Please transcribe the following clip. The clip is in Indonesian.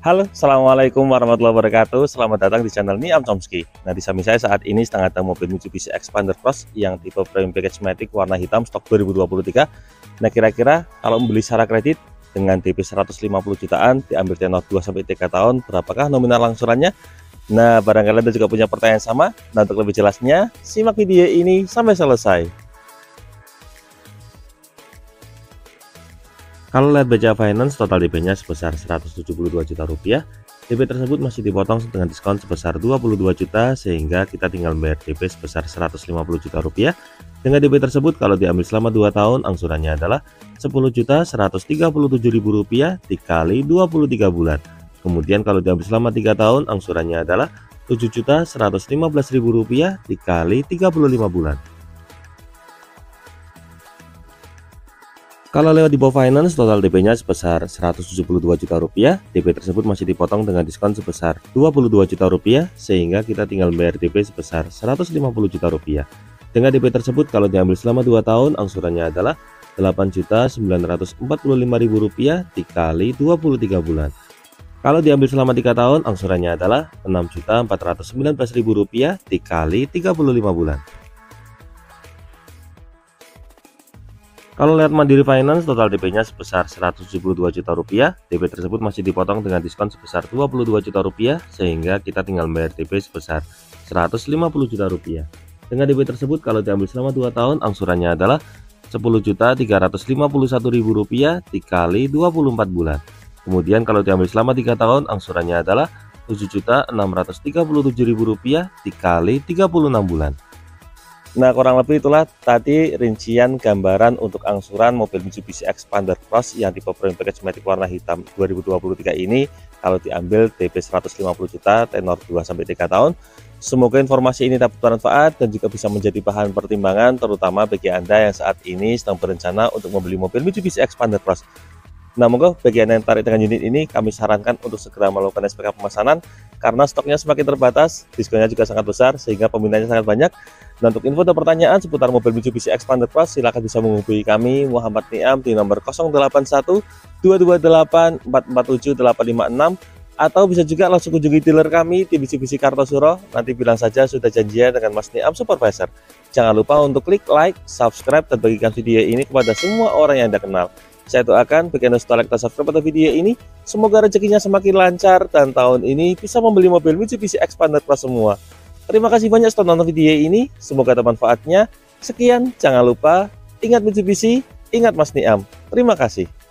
Halo, Assalamualaikum warahmatullahi wabarakatuh. Selamat datang di channel Niam Chomsky. Nah, di samping saya saat ini sedang ada mobil Mitsubishi Xpander Cross yang tipe Premium Package Matic warna hitam stok 2023. Nah, kira-kira kalau membeli secara kredit dengan DP 150 jutaan, diambil tenor 2-3 tahun, berapakah nominal angsurannya? Nah, barangkali Anda juga punya pertanyaan sama. Nah, untuk lebih jelasnya, simak video ini sampai selesai. Kalau lihat BCA Finance, total DP-nya sebesar 172 juta rupiah. DP tersebut masih dipotong dengan diskon sebesar 22 juta, sehingga kita tinggal bayar DP sebesar 150 juta rupiah. Dengan DP tersebut, kalau diambil selama 2 tahun, angsurannya adalah 10.137.000 rupiah dikali 23 bulan. Kemudian kalau diambil selama 3 tahun, angsurannya adalah 7.115.000 rupiah dikali 35 bulan. Kalau lewat Depo Finance, total DP-nya sebesar 172 juta rupiah. DP tersebut masih dipotong dengan diskon sebesar 22 juta rupiah, sehingga kita tinggal bayar DP sebesar 150 juta rupiah. Dengan DP tersebut, kalau diambil selama 2 tahun, angsurannya adalah 8.945.000 rupiah dikali 23 bulan. Kalau diambil selama 3 tahun, angsurannya adalah 6.419.000 rupiah dikali 35 bulan. Kalau lihat Mandiri Finance, total DP-nya sebesar 172 juta rupiah. DP tersebut masih dipotong dengan diskon sebesar 22 juta rupiah, sehingga kita tinggal bayar DP sebesar 150 juta rupiah. Dengan DP tersebut, kalau diambil selama 2 tahun, angsurannya adalah 10.351.000 rupiah dikali 24 bulan. Kemudian kalau diambil selama 3 tahun, angsurannya adalah 7.637.000 rupiah dikali 36 bulan. Nah, kurang lebih itulah tadi rincian gambaran untuk angsuran mobil Mitsubishi Xpander Cross yang tipe Premium Package Matic warna hitam 2023 ini kalau diambil DP 150 juta tenor 2-3 tahun. Semoga informasi ini dapat bermanfaat dan juga bisa menjadi bahan pertimbangan terutama bagi Anda yang saat ini sedang berencana untuk membeli mobil Mitsubishi Xpander Cross. Nah, moga bagi Anda yang tertarik dengan unit ini, kami sarankan untuk segera melakukan SPK pemesanan karena stoknya semakin terbatas, diskonnya juga sangat besar sehingga peminatnya sangat banyak. Dan untuk info dan pertanyaan seputar mobil Mitsubishi Xpander Cross, silakan bisa menghubungi kami Muhammad Niam di nomor 081 228 447 856 atau bisa juga langsung kunjungi dealer kami di Mitsubishi Kartosuro. Nanti bilang saja sudah janjian dengan Mas Niam Supervisor. Jangan lupa untuk klik like, subscribe, dan bagikan video ini kepada semua orang yang Anda kenal. Saya doakan bagi Anda setelah kita subscribe pada video ini, semoga rezekinya semakin lancar dan tahun ini bisa membeli mobil Mitsubishi Xpander Cross semua. Terima kasih banyak sudah nonton video ini, semoga ada manfaatnya. Sekian, jangan lupa ingat Mitsubishi, ingat Mas Niam. Terima kasih.